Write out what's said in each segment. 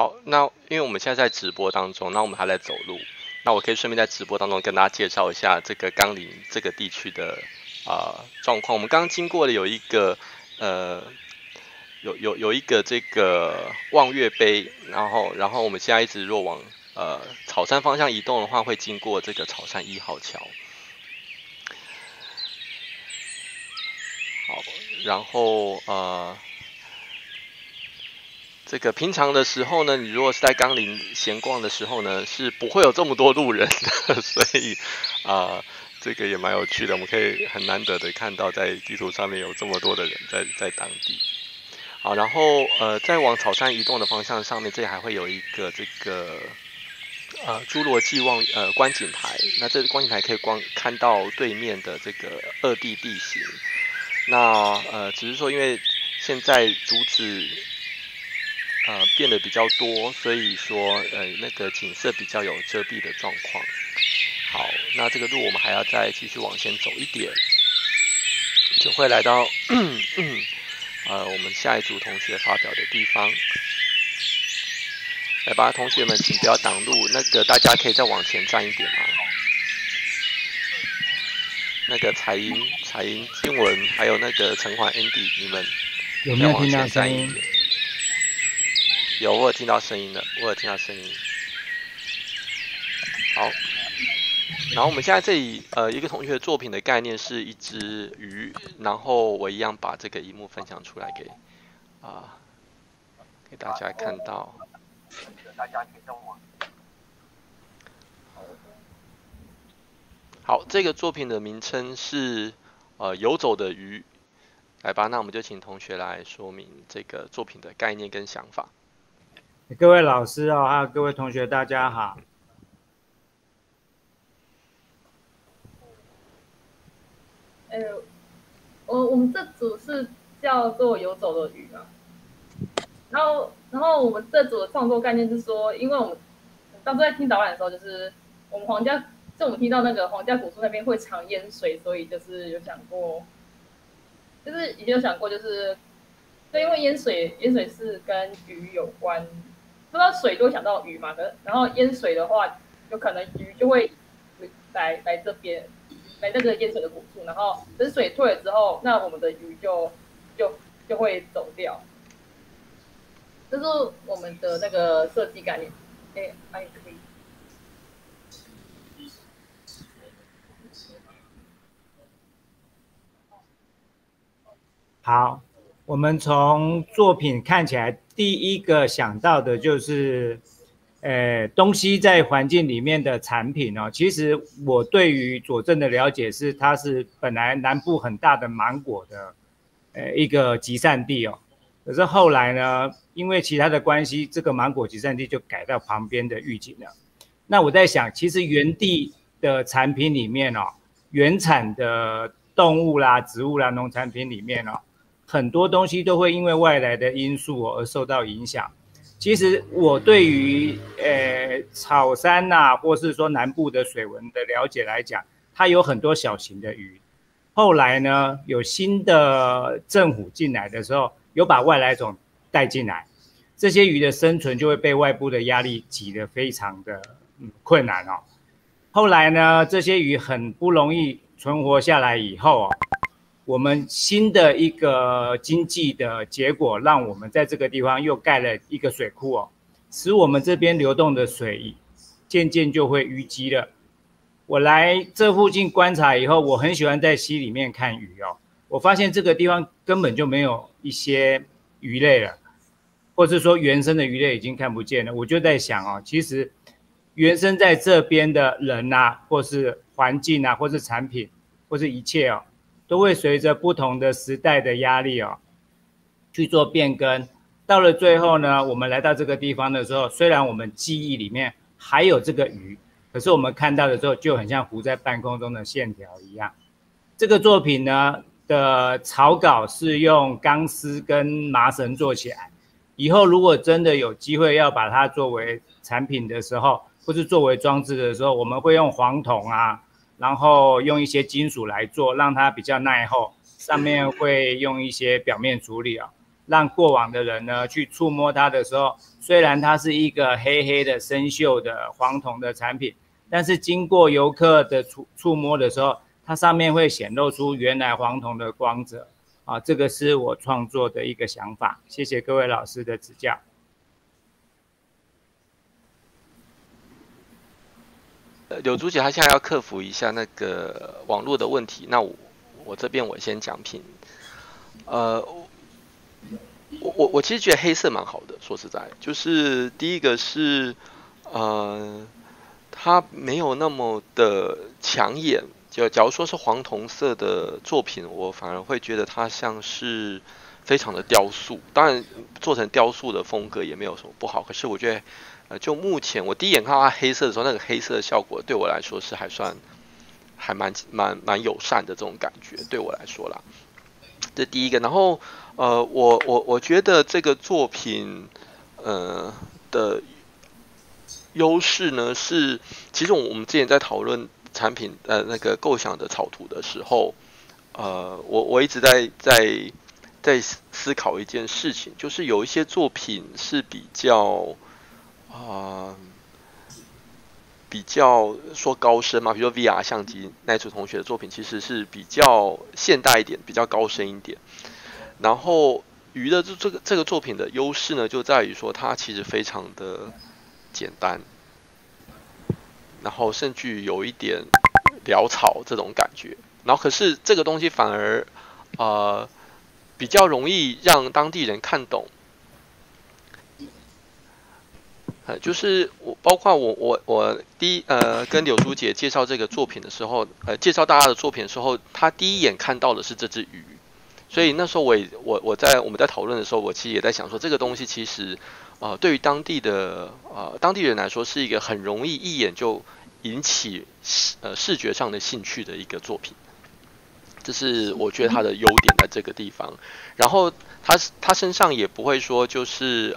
好，那因为我们现在在直播当中，那我们还在走路，那我可以顺便在直播当中跟大家介绍一下这个冈林这个地区的状况。我们刚刚经过了有一个有一个这个望月碑，然后我们现在一直若往草山方向移动的话，会经过这个草山1号桥。好，然后这个平常的时候呢，你如果是在冈林闲逛的时候呢，是不会有这么多路人的，所以这个也蛮有趣的，我们可以很难得的看到在地图上面有这么多的人在当地。好，然后再往草山移动的方向上面，这里还会有一个这个侏罗纪观景台，那这个观景台可以看到对面的这个2地地形。那只是说因为现在竹子变得比较多，所以说那个景色比较有遮蔽的状况。好，那这个路我们还要再继续往前走一点，就会来到我们下一组同学发表的地方。来吧，同学们，请不要挡路。那个大家可以再往前站一点吗？那个彩英、金文，还有那个陈环、Andy， 你们有没有听到声音？ 有，我有听到声音了，好，然后我们现在这里一个同学作品的概念是一只鱼，然后我一样把这个萤幕分享出来给大家看到。好，这个作品的名称是游走的鱼。来吧，那我们就请同学来说明这个作品的概念跟想法。 各位老师还有各位同学，大家好。 我们这组是叫做游走的鱼嘛，然后我们这组的创作概念是说，因为我们当初在听导览的时候，就是我们听到那个皇家古树那边会藏淹水，所以就是有想过，就是已经有想过，就是对，因为淹水是跟鱼有关，说到水就会想到鱼嘛，然后淹水的话，有可能鱼就会来这边。来那个淹水的古树，然后等水退了之后，那我们的鱼就会走掉。这是我们的那个设计概念。可以。 好，我们从作品看起来，第一个想到的就是东西在环境里面的产品其实我对于左镇的了解是，它是本来南部很大的芒果的一个集散地可是后来呢，因为其他的关系，这个芒果集散地就改到旁边的玉井了。那我在想，其实原地的产品里面原产的动物啦、植物啦、农产品里面很多东西都会因为外来的因素而受到影响。其实我对于草山或是说南部的水文的了解来讲，它有很多小型的鱼。后来呢，有新的政府进来的时候，有把外来种带进来，这些鱼的生存就会被外部的压力挤得非常的困难后来呢，这些鱼很不容易存活下来以后我们新的一个经济的结果，让我们在这个地方又盖了一个水库使我们这边流动的水渐渐就会淤积了。我来这附近观察以后，我很喜欢在溪里面看鱼我发现这个地方根本就没有一些鱼类了，或是说原生的鱼类已经看不见了。我就在想其实原生在这边的人或是环境或是产品，或是一切都会随着不同的时代的压力去做变更。到了最后呢，我们来到这个地方的时候，虽然我们记忆里面还有这个鱼，可是我们看到的时候就很像浮在半空中的线条一样。这个作品呢的草稿是用钢丝跟麻绳做起来，以后如果真的有机会要把它作为产品的时候，或是作为装置的时候，我们会用黄铜然后用一些金属来做，让它比较耐候，上面会用一些表面处理让过往的人呢去触摸它的时候，虽然它是一个黑黑的生锈的黄铜的产品，但是经过游客的触摸的时候，它上面会显露出原来黄铜的光泽啊，这个是我创作的一个想法。谢谢各位老师的指教。 柳珠姐她现在要克服一下那个网络的问题，那我这边我先讲评。我其实觉得黑色蛮好的，说实在，就是第一个是它没有那么的抢眼。就假如说是黄铜色的作品，我反而会觉得它像是非常的雕塑。当然做成雕塑的风格也没有什么不好，可是我觉得就目前我第一眼看到它黑色的时候，那个黑色的效果对我来说是还蛮友善的这种感觉，对我来说啦。这第一个，然后我觉得这个作品的优势呢是，其实我们之前在讨论产品那个构想的草图的时候，我一直在思考一件事情，就是有一些作品是比较说高深嘛，比如说 VR 相机那组同学的作品，其实是比较现代一点，比较高深一点。然后鱼的这个作品的优势呢，就在于说它其实非常的简单，然后甚至有一点潦草这种感觉。然后可是这个东西反而比较容易让当地人看懂。就是包括我跟柳珠姐介绍这个作品的时候，介绍大家的作品的时候，她第一眼看到的是这只鱼，所以那时候我们在讨论的时候，我其实也在想说，这个东西其实对于当地人来说，是一个很容易一眼就引起视觉上的兴趣的一个作品，这是我觉得它的优点在这个地方。然后他身上也不会说就是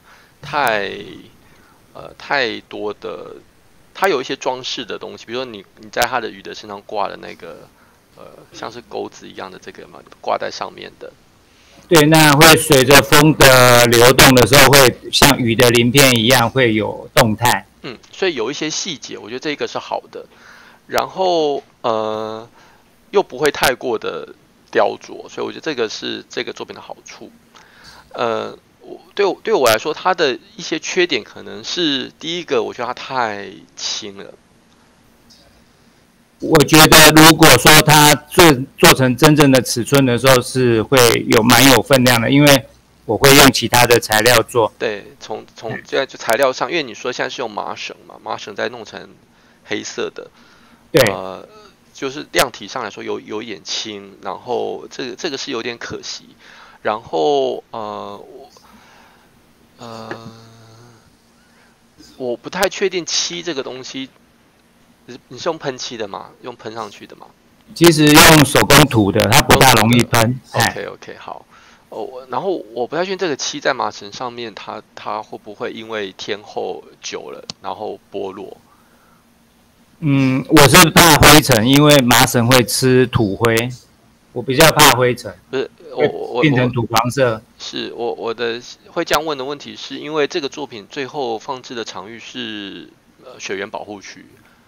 太多的，它有一些装饰的东西，比如说你在它的鱼的身上挂的那个像是钩子一样的这个嘛，挂在上面的。 对，那会随着风的流动的时候，会像鱼的鳞片一样会有动态。 所以有一些细节，我觉得这个是好的。然后又不会太过的雕琢，所以我觉得这个是这个作品的好处。对我来说，它的一些缺点可能是第一个，我觉得它太轻了。 我觉得如果说它做成真正的尺寸的时候，是会蛮有分量的，因为我会用其他的材料做。 对，从现在就材料上，因为你说现在是用麻绳嘛，麻绳再弄成黑色的， 对， 就是量体上来说有一点轻，然后这个是有点可惜。然后我不太确定漆这个东西，你是用喷漆的吗？用喷上去的吗？ 其实用手工涂的，它不大容易喷。 OK， 好。然后我不太确定这个漆在麻绳上面，它会不会因为天候久了，然后剥落？ 我是怕灰尘，因为麻绳会吃土灰，我比较怕灰尘。 不是，我变成土黄色。是我的会这样问的问题，是因为这个作品最后放置的场域是水源保护区。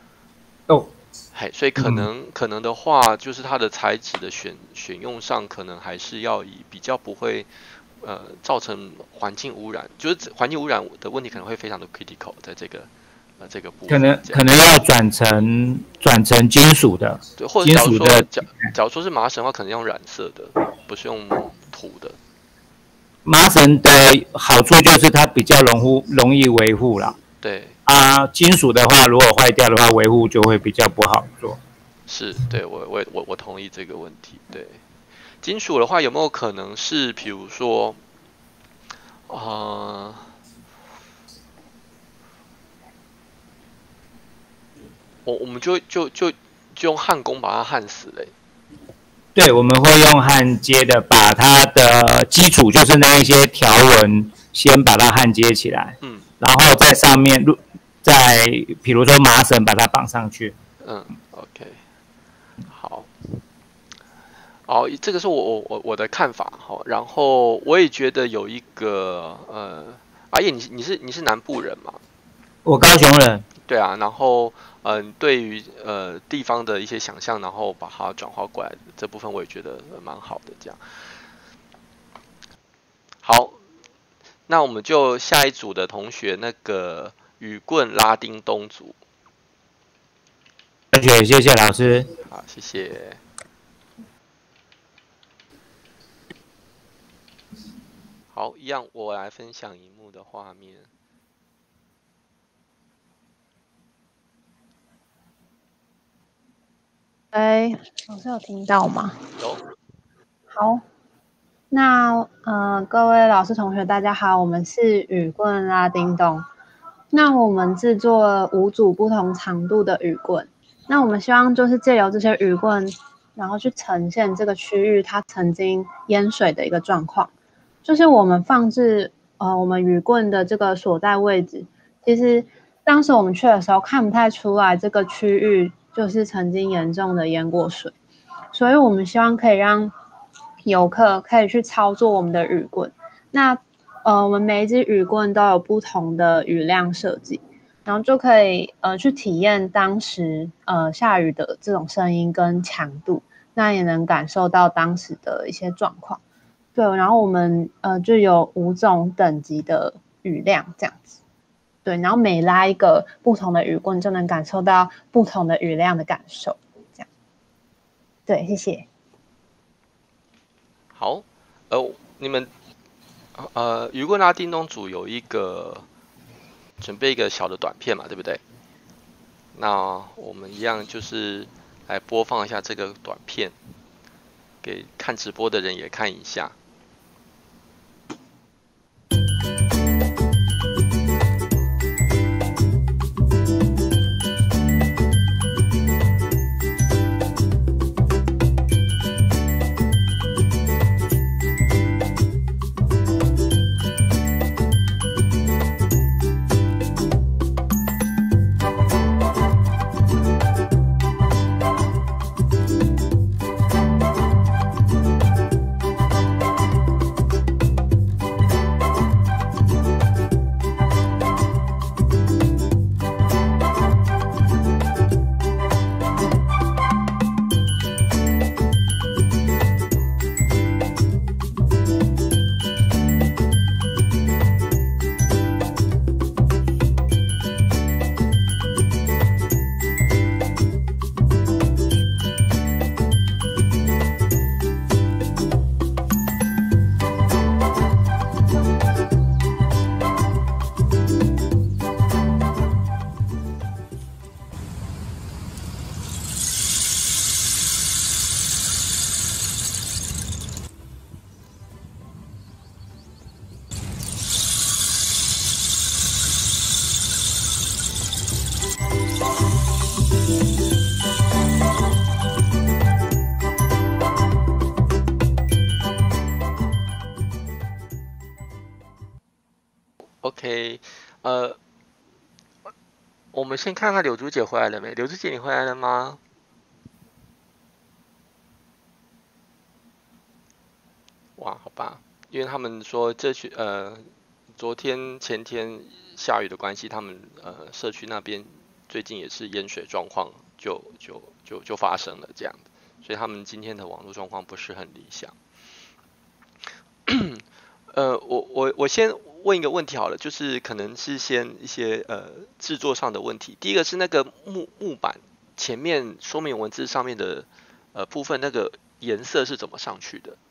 所以可能的话，就是它的材质的选用上，可能还是要以比较不会造成环境污染，就是环境污染的问题可能会非常的 critical 在这个部分。 可能要转成金属的， 对，或者假如说是麻绳的话，可能用染色的，不是用涂的。 麻绳的好处就是它比较容易维护啦。 对。 金属的话，如果坏掉的话，维护就会比较不好做。 是，对，我同意这个问题。对，金属的话，有没有可能是，比如说，我们就用焊工把它焊死嘞？ 对，我们会用焊接的，把它的基础就是那一些条纹先把它焊接起来，然后在上面再比如说麻绳把它绑上去。 OK， 好。 哦，这个是我的看法哈。然后我也觉得有一个阿叶，你是南部人嘛？ 我高雄人。 对啊，然后对于地方的一些想象，然后把它转化过来这部分，我也觉得蛮好的。这样好，那我们就下一组的同学，那个雨棍拉丁东组。 谢谢老师。 好，谢谢。好，一样，我来分享荧幕的画面。 老师有听到吗？ 有。 好，那各位老师同学大家好，我们是雨棍拉丁咚。那我们制作了5组不同长度的雨棍，那我们希望就是借由这些雨棍，然后去呈现这个区域它曾经淹水的一个状况。就是我们放置我们雨棍的这个所在位置，其实当时我们去的时候看不太出来这个区域就是曾经严重的淹过水，所以我们希望可以让游客可以去操作我们的雨棍。那我们每一支雨棍都有不同的雨量设计，然后就可以去体验当时下雨的这种声音跟强度，那也能感受到当时的一些状况。对，然后我们就有5种等级的雨量这样子。对，然后每拉一个不同的雨棍，就能感受到不同的雨量的感受。这样，对，谢谢。 好，你们雨棍拉丁东组有一个准备一个小的短片嘛，对不对？那我们一样就是来播放一下这个短片，给看直播的人也看一下。OK，我们先看看柳珠姐回来了没？柳珠姐，你回来了吗？哇，好吧，因为他们说昨天前天下雨的关系，他们社区那边最近也是淹水状况就发生了这样的，所以他们今天的网络状况不是很理想。我先问一个问题好了，就是可能是先一些制作上的问题。第一个是那个木板前面说明文字上面的部分，那个颜色是怎么上去的？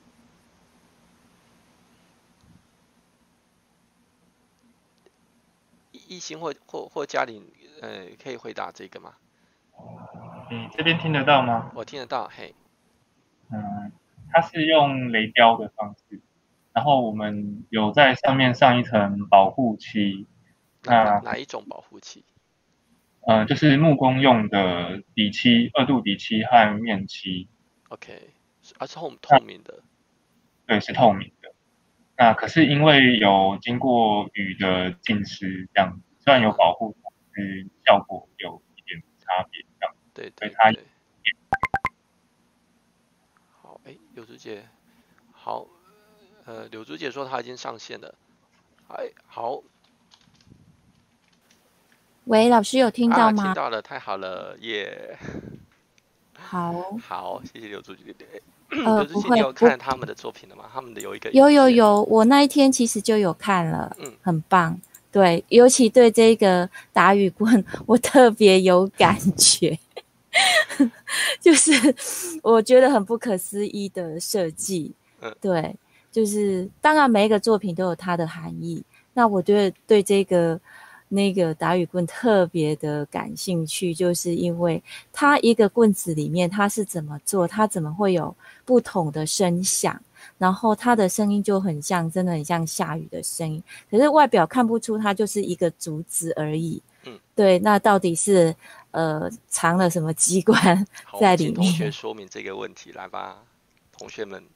艺兴或嘉玲，可以回答这个吗？ 你这边听得到吗？ 我听得到，嘿。 它是用雷雕的方式，然后我们有在上面上一层保护漆。 哪一种保护漆？ 就是木工用的底漆，2度底漆和面漆。 OK， 是透明的。 对，是透明的。那可是因为有经过雨的浸湿，这样虽然有保护，但是效果有一点差别，这样。 对。 所以它好， 柳竹姐，好，柳竹姐说她已经上线了，哎，好， 喂，老师有听到吗？ 听到了，太好了，耶！ 好， 好，谢谢柳竹姐。柳竹姐，你有看他们的作品了吗？他们的有一个有，我那一天其实就有看了，很棒。对，尤其对这个打雨棍，我特别有感觉，就是我觉得很不可思议的设计。对，就是当然每一个作品都有它的含义。那我觉得对这个那个打雨棍特别的感兴趣，就是因为它一个棍子里面它是怎么做，它怎么会有不同的声响。然后它的声音就很像，真的很像下雨的声音。可是外表看不出它就是一个竹子而已。对，那到底是藏了什么机关在里面？ 请同学说明这个问题，来吧，同学们。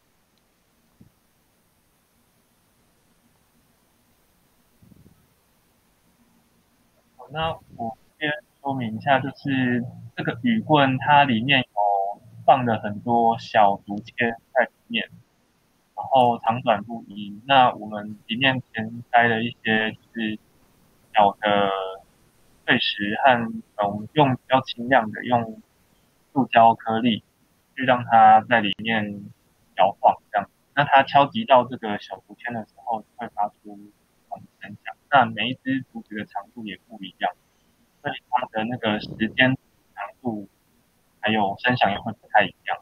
那我先说明一下，就是这个雨棍它里面有放了很多小竹签在里面。然后长短不一，那我们里面填塞了一些就是小的碎石和我们用比较轻量的用塑胶颗粒去让它在里面摇晃，这样。那它敲击到这个小竹签的时候，会发出不同的声响。那每一只竹子的长度也不一样，所以它的那个时间长度还有声响也会不太一样。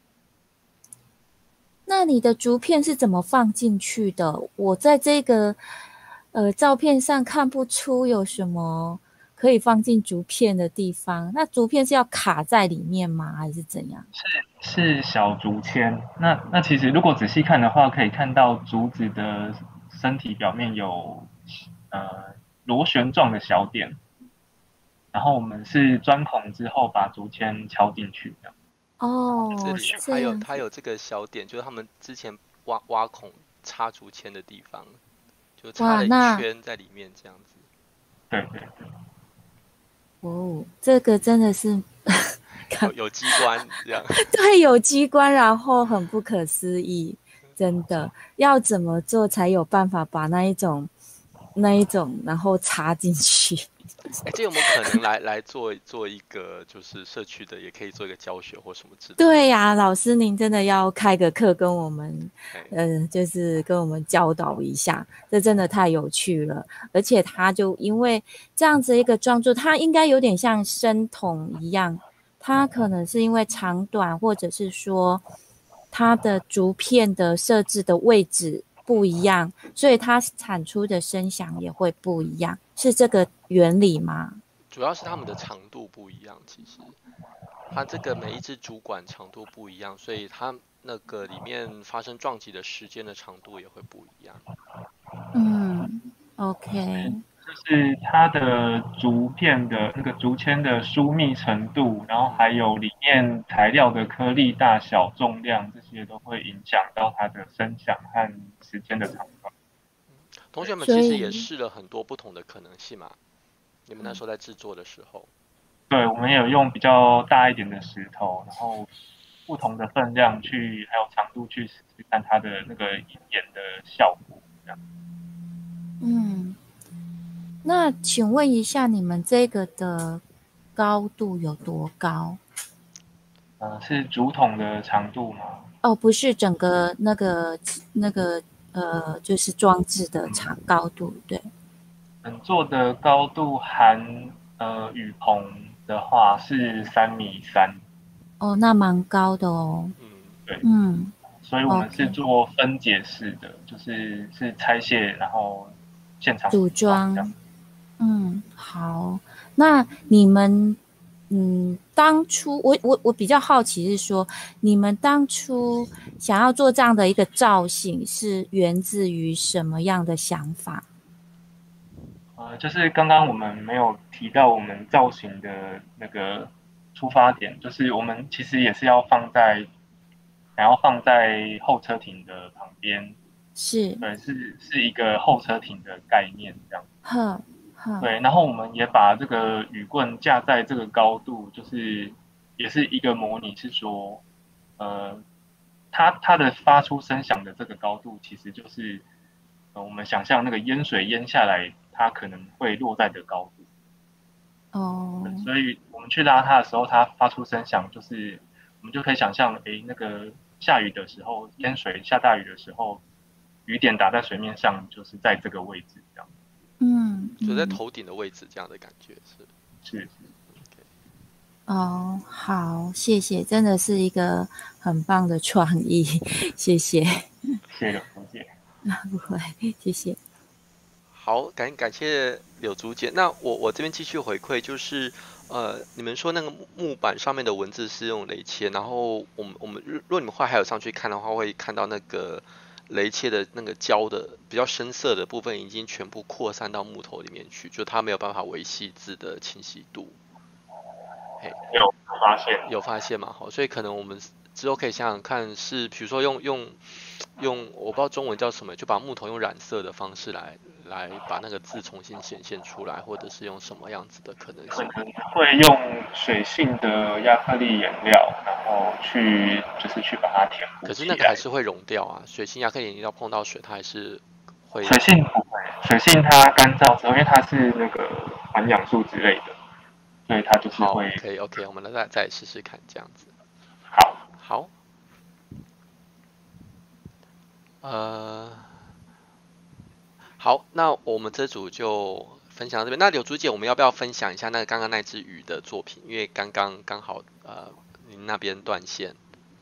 那你的竹片是怎么放进去的？我在这个照片上看不出有什么可以放进竹片的地方。那竹片是要卡在里面吗？还是怎样？ 是小竹签。那其实如果仔细看的话，可以看到竹子的身体表面有螺旋状的小点，然后我们是钻孔之后把竹签敲进去的。 哦， 这里它有这个小点，就是他们之前挖孔插竹签的地方，就插了一圈在里面这样子。 对。 哦，这个真的是有机关这样。 对，有机关，然后很不可思议，真的要怎么做才有办法把那一种，然后插进去？ 这有没有可能来做一个就是社区的，也可以做一个教学或什么之类的？ 对呀，老师您真的要开个课跟我们，就是跟我们教导一下，这真的太有趣了。而且它就因为这样子一个装置，它应该有点像声筒一样，它可能是因为长短，或者是说它的竹片的设置的位置不一样，所以它产出的声响也会不一样，是这个原理吗？ 主要是它们的长度不一样，其实它这个每一支竹管长度不一样，所以它那个里面发生撞击的时间的长度也会不一样。 OK。 就是它的竹片的那个竹签的疏密程度，然后还有里面材料的颗粒大小、重量，这些都会影响到它的声响和时间的长短。 同学们其实也试了很多不同的可能性嘛。你们那时候在制作的时候， 对，我们有用比较大一点的石头，然后不同的分量还有长度去试试看它的那个演的效果，这样。 那请问一下，你们这个的高度有多高？ 是竹筒的长度吗？ 哦，不是整个那个就是装置的高度，对。 整座的高度含雨棚的话是3.3米。 哦，那蛮高的哦。 对。所以我们是做分解式的，就是拆卸然后现场组装。好。那你们当初我比较好奇是说，你们当初想要做这样的一个造型，是源自于什么样的想法？ 就是刚刚我们没有提到我们造型的那个出发点，就是我们其实也是要放在后车亭的旁边，对，是一个后车亭的概念这样。对，然后我们也把这个雨棍架在这个高度，就是也是一个模拟，是说， 它的发出声响的这个高度，其实就是我们想象那个淹水淹下来，它可能会落在的高度。 哦， 所以我们去拉它的时候，它发出声响，就是我们就可以想象，那个下雨的时候，淹水下大雨的时候，雨点打在水面上，就是在这个位置这样。 就在头顶的位置，这样的感觉是。 哦，好，谢谢，真的是一个很棒的创意，谢谢。 谢谢冯姐。 不会，谢谢。 好，感谢柳竹姐。那我这边继续回馈，就是你们说那个木板上面的文字是用雷切，然后我们如果你们后来还有上去看的话，会看到那个雷切的那个胶的比较深色的部分已经全部扩散到木头里面去，就它没有办法维系字的清晰度。有发现嘛？好，所以可能我们之后可以想想看，是比如说用我不知道中文叫什么，就把木头用染色的方式来把那个字重新显现出来，或者是用什么样子的可能性？ 可能会用水性的亚克力颜料，然后去把它填补。 可是那个还是会溶掉啊，水性亚克力颜料碰到水，它还是会。 水性不会，水性它干燥之后，因为它是那个含氧素之类的。所以它就是会。 好 ，OK， 我们再试试看这样子。好，好，那我们这组就分享到这边。那柳竹姐，我们要不要分享一下那刚刚那只鱼的作品？因为刚好您那边断线。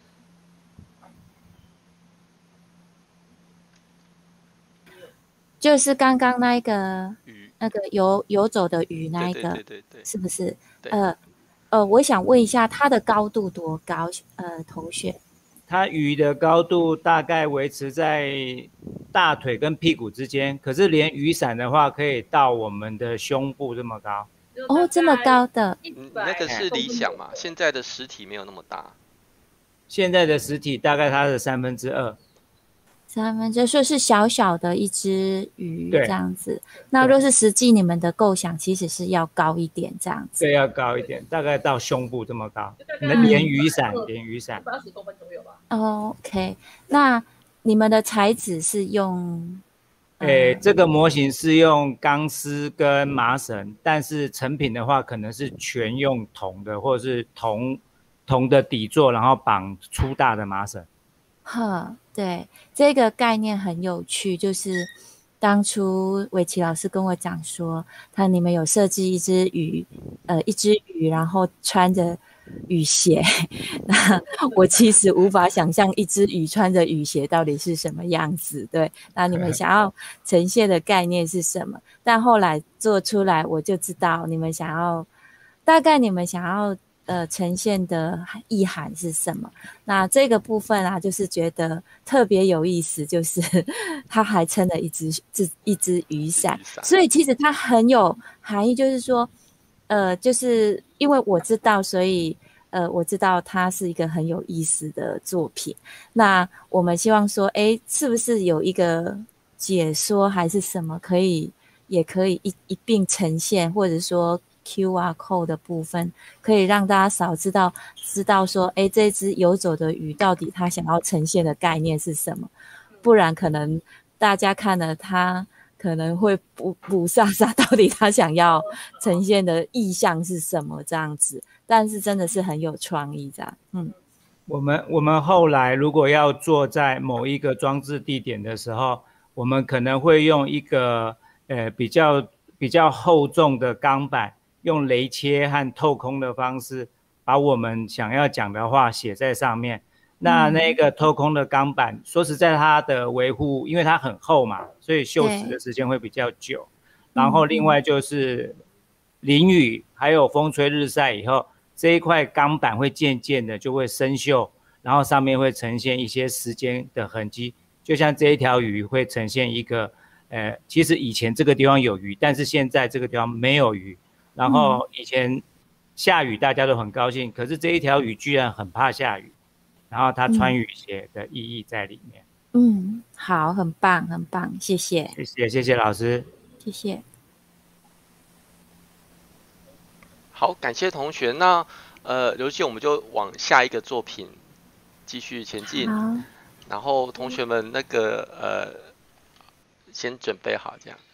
就是刚刚那个鱼，那个游走的鱼那一个， 对， 是不是？我想问一下，它的高度多高？同学， 它鱼的高度大概维持在大腿跟屁股之间，可是连雨伞的话，可以到我们的胸部这么高。 哦，这么高的？ 那个是理想嘛？现在的实体没有那么大。 现在的实体大概它的2/3。 说是小小的一只鱼这样子。那若是实际你们的构想，其实是要高一点这样子。 对，要高一点，大概到胸部这么高。连雨伞 80多分左右吧。 OK， 那你们的材质是用？ 这个模型是用钢丝跟麻绳，但是成品的话可能是全用铜的，或者是铜的底座，然后绑粗大的麻绳。 对，这个概念很有趣，就是当初伟奇老师跟我讲说，你们有设计一只鱼，然后穿着雨鞋，那我其实无法想象一只鱼穿着雨鞋到底是什么样子，对，那你们想要呈现的概念是什么？但后来做出来，我就知道大概你们想要呈现的意涵是什么？那这个部分啊，就是觉得特别有意思，就是它还撑了一只雨伞，所以其实它很有含义，就是说，就是因为我知道，所以我知道它是一个很有意思的作品。那我们希望说，是不是有一个解说还是什么，也可以一并呈现，或者说QR code 的部分可以让大家少知道说，这只游走的鱼到底它想要呈现的概念是什么？不然可能大家看了它可能会不煞煞，到底它想要呈现的意象是什么这样子。但是真的是很有创意这样。 我们后来如果要做在某一个装置地点的时候，我们可能会用一个比较厚重的钢板，用雷切和透空的方式，把我们想要讲的话写在上面。那个透空的钢板，说实在，它的维护，因为它很厚嘛，所以锈蚀的时间会比较久。然后另外就是淋雨还有风吹日晒以后，这一块钢板会渐渐的就会生锈，然后上面会呈现一些时间的痕迹。就像这一条鱼会呈现一个，其实以前这个地方有鱼，但是现在这个地方没有鱼。然后以前下雨大家都很高兴，可是这一条鱼居然很怕下雨，然后它穿雨鞋的意义在里面。 好，很棒，很棒，谢谢， 谢谢老师， 谢谢。 好，感谢同学。那刘姐，我们就往下一个作品继续前进。 好， 然后同学们那个先准备好这样。